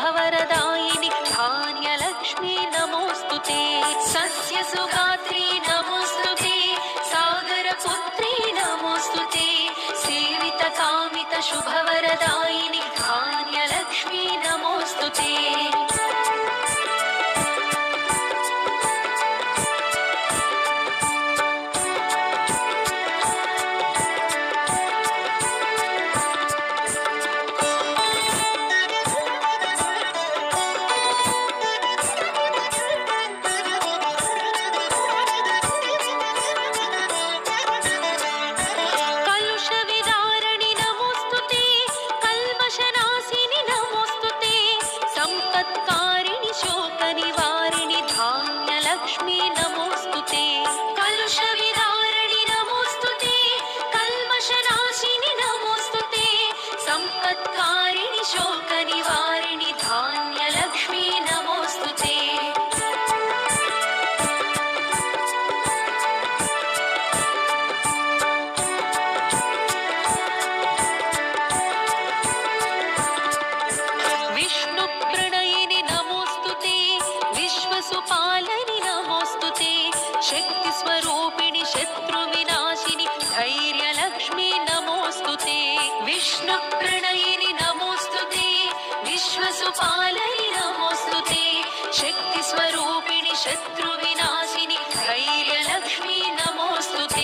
शुभवरदायिनि धान्यलक्ष्मी नमोस्तुते। सस्यसुगात्री नमोस्तुते, सागरपुत्री नमोस्तुते, सेवितकामितशुभवरदायिनि धान्यलक्ष्मी नमोस्तुते। शक्तिस्वरूपिणि शत्रुविनाशिनि धैर्यलक्ष्मी नमोस्तुते। विष्णुप्रणयिनि नमोस्तुते, विश्वसुपालनि नमोस्तुते, शक्तिस्वरूपिणि शत्रुविनाशिनि धैर्यलक्ष्मी नमोस्तुते।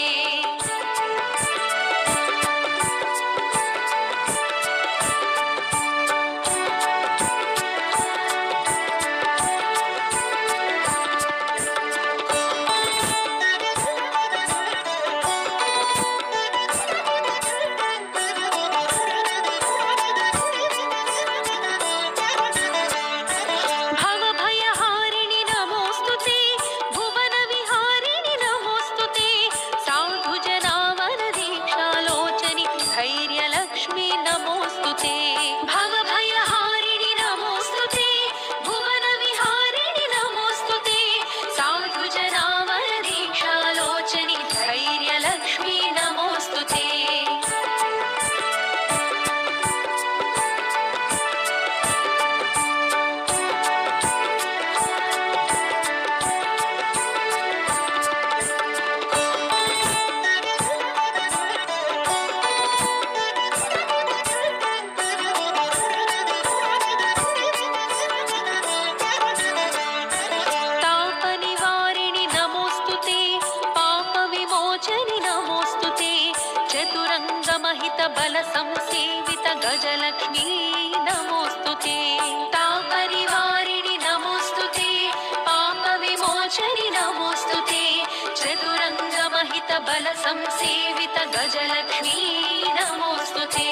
संसेवित गजलक्ष्मी नमोस्तुते। तापरिवारिणि नमोस्तुते, पापविमोचनि नमोस्तुते, चतुरङ्गमहित बल संसेवित गजलक्ष्मी नमोस्तुते।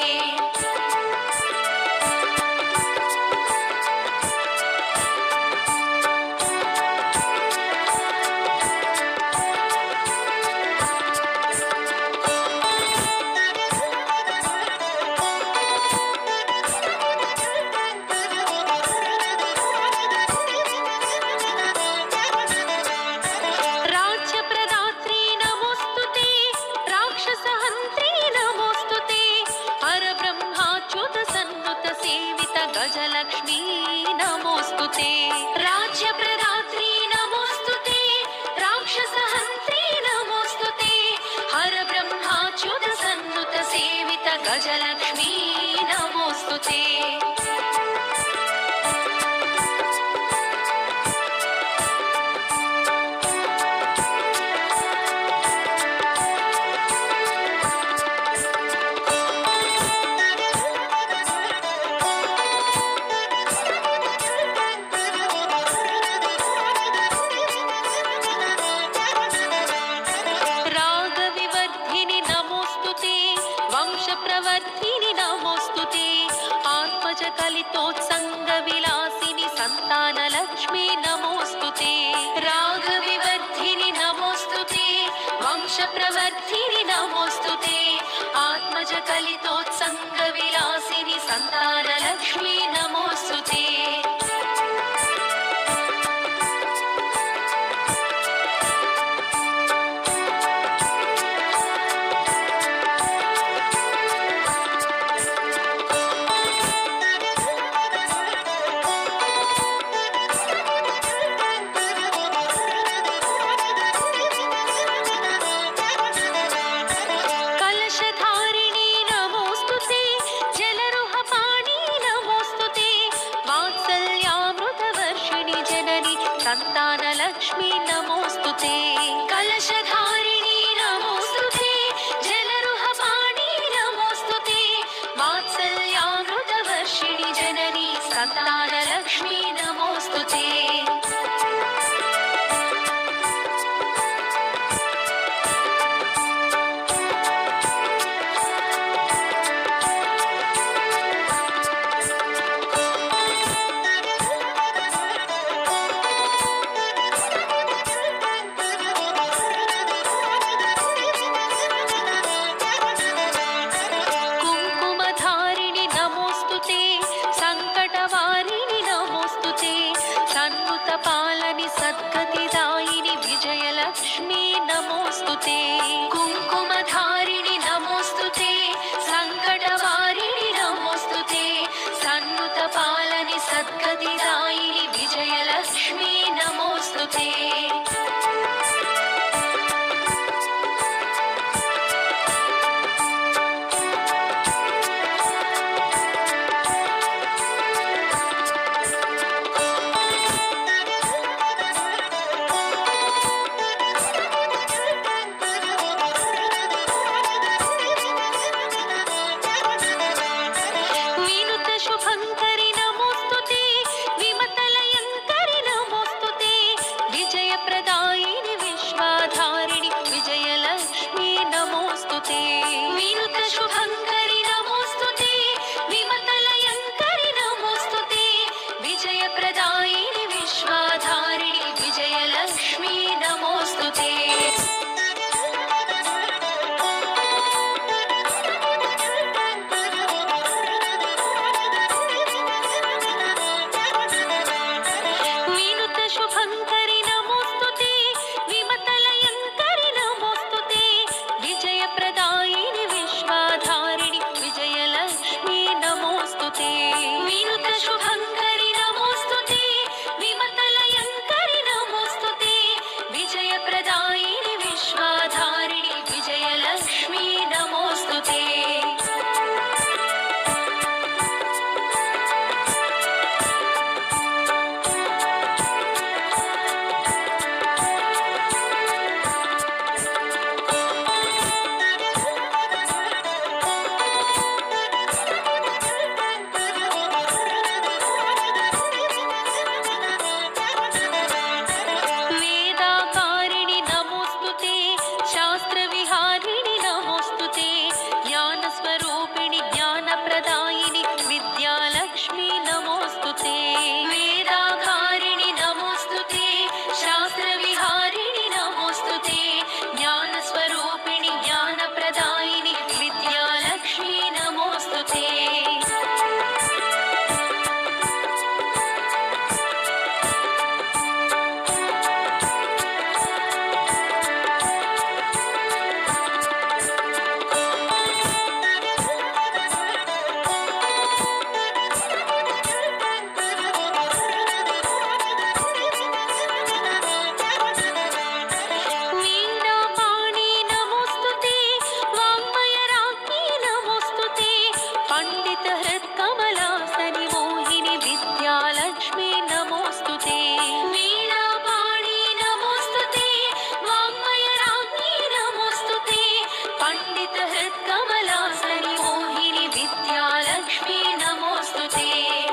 गजलक्ष्मी नमोस्तुते। राज्यप्रदात्री नमोस्तुते, राक्षसहन्त्री नमोस्तुते, हर ब्रह्माच्युत सन्नुत सेवित गजलक्ष्मी नमोस्तुते। प्रवर्धिनि नमोस्तुते, आत्मज कलितोत्संग विलासिनि संतानलक्ष्मी नमोस्तुते। रागविवर्धिनि नमोस्तुते, वंश प्रवर्धिनि नमोस्तुते, आत्मज कलितोत्संग विलासिनि संतानलक्ष्मी नमोस्तुते। विजयलक्ष्मी नमोस्तुते कलशधारिणी नमोस्तुते जलरुहपाणि नमोस्तुते वात्सल्यामृतवर्षिणि जननी सन्तानलक्ष्मी नमोस्तुते कुङ्कुमधारिणि नमोस्तुते सङ्कटवारिणि नमोस्तुते सन्नुतपालनि सद्गतिदायिनि विजयलक्ष्मी नमोस्तुते कुङ्कुमधारिणि नमोस्तुते सङ्कटवारिणि नमोस्तुते सन्नुतपालनि सद्गतिदायिनि विजयलक्ष्मी नमोस्तुते शुभङ्करि नमोस्तुते विमतलयङ्करि नमोस्तुते विजयप्रदायिनि विश्वाधारिणि विजयलक्ष्मी नमोस्तुते विनुत शुभङ्करि नमोस्तुते विमतलयङ्करि नमोस्तुते विजयप्रदायिनि विश्वाधारिणि विजयलक्ष्मी नमोस्तुते शुभङ्करि नमोस्तुते विमतलयङ्करि नमोस्तुते विजयप्रदायिनि विश्वाधारिणि विजयलक्ष्मी नमोस्तुते विनुत शुभङ्करि नमोस्तुते विमतलयङ्करि नमोस्तुते विजयप्रदायिनि विश्वाधारिणि विजयलक्ष्मी नमोस्तुते वेदाकारिणि नमोस्तुते शास्त्रविहारिणि नमोस्तुते ज्ञानस्वरूपिणि ज्ञानप्रदायिनि विद्यालक्ष्मी नमोस्तुते वेदाकारिणि नमोस्तुते शास्त्रविहारिणि नमोस्तुते ज्ञानस्वरूपिणि ज्ञानप्रदायिनि विद्यालक्ष्मी नमोस्तुते वीणापाणि नमोस्तुते वाङ्मयराज्ञी नमोस्तुते पण्डितहृत्कमलासनि मोहिनि विद्यालक्ष्मी नमोस्तुते वीणापाणि नमोस्तुते वाङ्मयराज्ञी नमोस्तुते पण्डितहृत्कमलासनि मोहिनि विद्यालक्ष्मी नमोस्तुते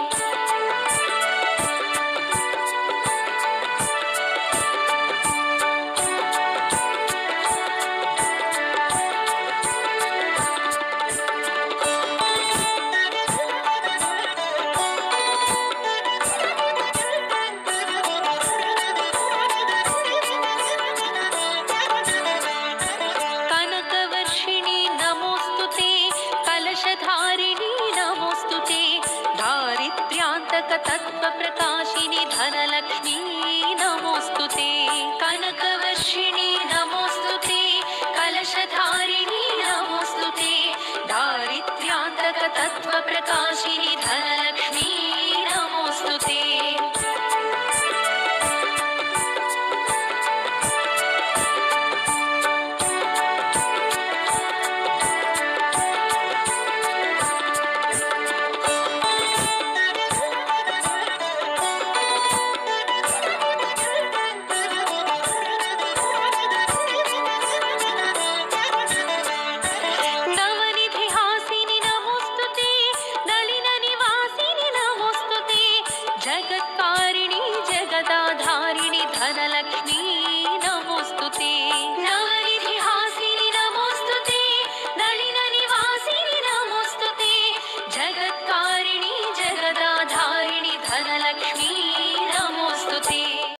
कनकवर्षिणि नमोस्तुते कलशधारिणि नमोस्तुते दारिद्र्यान्तकतत्त्वप्रकाशिनि धनलक्ष्मी नमोस्तुते कनकवर्षिणि नमोस्तुते कलशधारिणि नमोस्तुते दारिद्र्यान्तकतत्त्वप्रकाशिनि धनलक्ष्मी नमोस्तुते जगदम्बिके